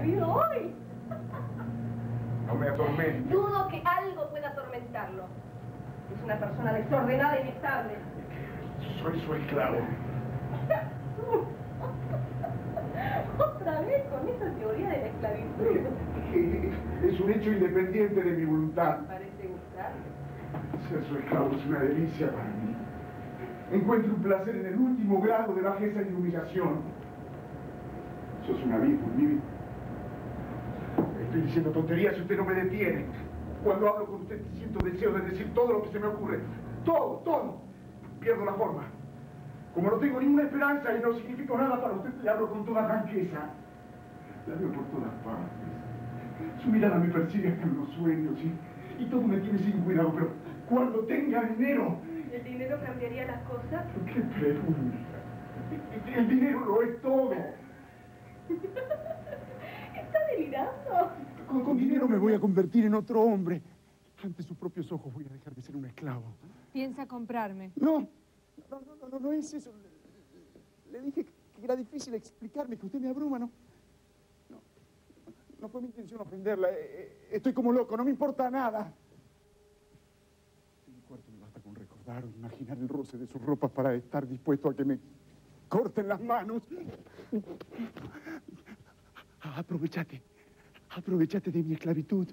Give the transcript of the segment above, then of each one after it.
atrevido hoy. No me atormente. Dudo que algo pueda atormentarlo. Es una persona desordenada e inestable. Soy su esclavo. Otra vez con esa teoría de la esclavitud. Es un hecho independiente de mi voluntad. Parece gustarle. Ser su esclavo es una delicia para mí. Encuentro un placer en el último grado de bajeza y humillación. Sos un abismo en mi vida. Estoy diciendo tonterías y usted no me detiene. Cuando hablo con usted siento deseo de decir todo lo que se me ocurre. Todo, todo. Pierdo la forma. Como no tengo ninguna esperanza y no significo nada para usted, le hablo con toda franqueza. La veo por todas partes. Su mirada me persigue hasta en los sueños y todo me tiene sin cuidado, pero cuando tenga dinero... ¿El dinero cambiaría las cosas? ¿Qué pregunta? El dinero lo es todo. ¿Está delirando? Con dinero me voy a convertir en otro hombre. Ante sus propios ojos voy a dejar de ser un esclavo. ¿Piensa comprarme? No es eso. Le dije que era difícil explicarme, que usted me abruma, no fue mi intención ofenderla. Estoy como loco, no me importa nada. En mi cuarto me basta con recordar o imaginar el roce de sus ropas para estar dispuesto a que me corten las manos. Aprovechate de mi esclavitud.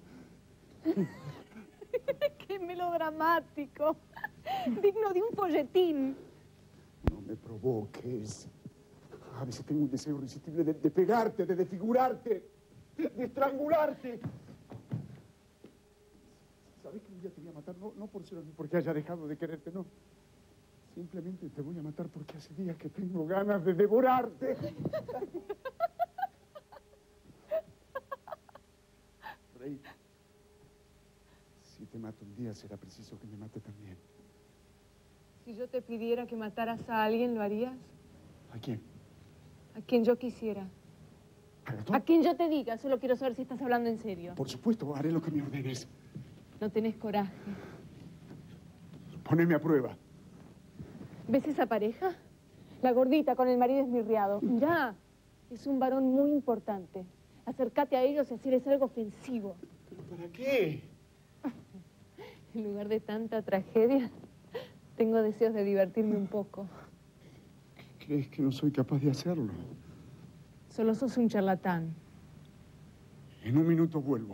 ¡Qué melodramático! Digno de un folletín. No me provoques. A veces tengo un deseo irresistible de pegarte, de desfigurarte, de estrangularte. ¿Sabes que un día te voy a matar? No por ser porque haya dejado de quererte, no. Simplemente te voy a matar porque hace días que tengo ganas de devorarte. Rey, si te mato un día, será preciso que me mate también. Si yo te pidiera que mataras a alguien, ¿lo harías? ¿A quién? A quien yo quisiera. ¿A Gastón? A quien yo te diga, solo quiero saber si estás hablando en serio. Por supuesto, haré lo que me ordenes. No tenés coraje. Poneme a prueba. ¿Ves esa pareja? La gordita con el marido esmirriado. Mirá, es un varón muy importante. Acércate a ellos y hacerles algo ofensivo. ¿Pero para qué? En lugar de tanta tragedia, tengo deseos de divertirme un poco. ¿Crees que no soy capaz de hacerlo? Solo sos un charlatán. En un minuto vuelvo.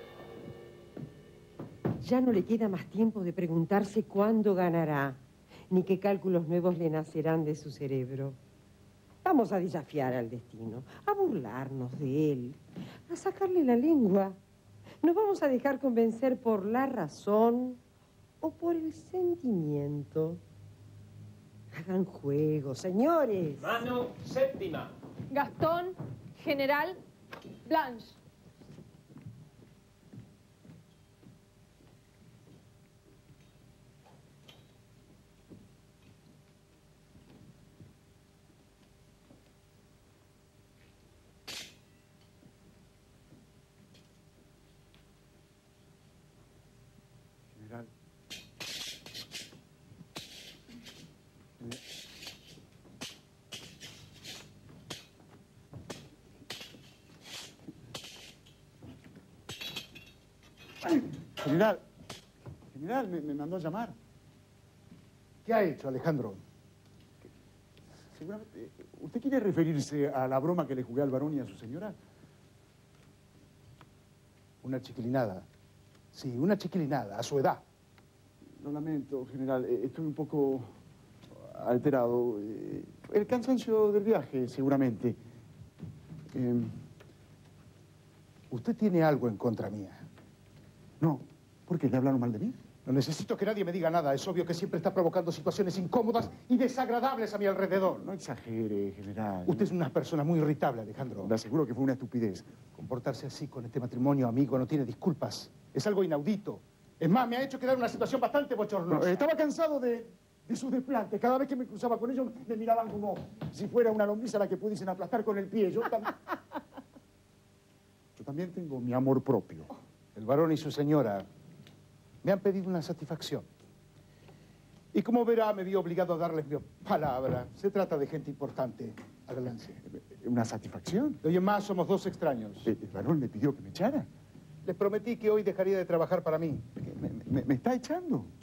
Ya no le queda más tiempo de preguntarse cuándo ganará, ni qué cálculos nuevos le nacerán de su cerebro. Vamos a desafiar al destino, a burlarnos de él, a sacarle la lengua. Nos vamos a dejar convencer por la razón o por el sentimiento. Hagan juego, señores. Mano séptima. Gastón, General, Blanche. General. General, me mandó a llamar. ¿Qué ha hecho, Alejandro? Seguramente, ¿usted quiere referirse a la broma que le jugué al varón y a su señora? Una chiquilinada. Sí, una chiquilinada, a su edad. Lo lamento, general. Estoy un poco alterado. El cansancio del viaje, seguramente. Usted tiene algo en contra mía. No. ¿Por qué? ¿Le hablaron mal de mí? No necesito que nadie me diga nada. Es obvio que siempre está provocando situaciones incómodas y desagradables a mi alrededor. No exagere, general. Usted es una persona muy irritable, Alejandro. Le aseguro que fue una estupidez. Comportarse así con este matrimonio, amigo, no tiene disculpas. Es algo inaudito. Es más, me ha hecho quedar en una situación bastante bochornosa. No, estaba cansado de sus desplantes. Cada vez que me cruzaba con ellos, me miraban como si fuera una lombriz a la que pudiesen aplastar con el pie. Yo también tengo mi amor propio. El varón y su señora me han pedido una satisfacción. Y como verá, me vi obligado a darles mi palabra. Se trata de gente importante. Adelante. Una satisfacción. De hoy en más somos dos extraños. El varón le pidió que me echara. Les prometí que hoy dejaría de trabajar para mí. ¿Me está echando?